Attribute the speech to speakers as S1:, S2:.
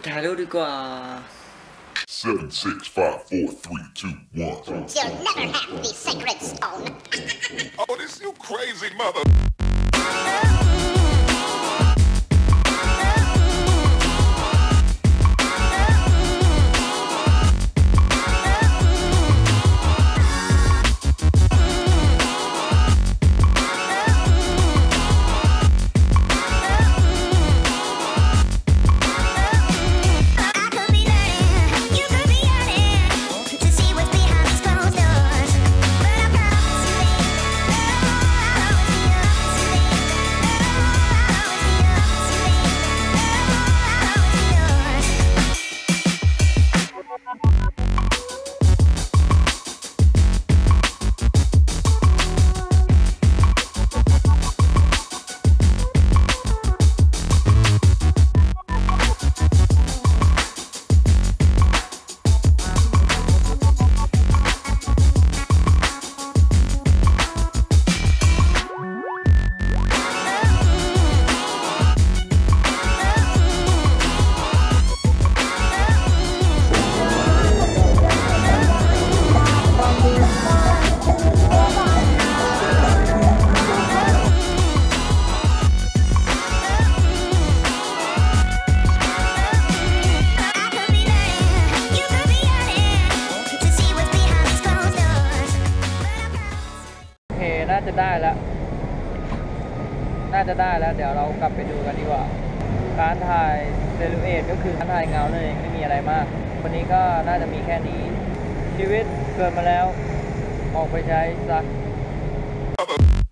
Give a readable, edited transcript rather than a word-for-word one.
S1: ถ่ายรูปดีกว่า
S2: 7, 6, 5, 4, 3, 2, 1.
S3: You'll never have the sacred stone.
S2: Oh, this you crazy mother.
S1: น่าจะได้แล้วเดี๋ยวเรากลับไปดูกันดีกว่าการถ่ายเซลูเอทก็คือการถ่ายเงานั่นเองไม่มีอะไรมากวันนี้ก็น่าจะมีแค่นี้ชีวิตเกิดมาแล้วออกไปใช้ซะ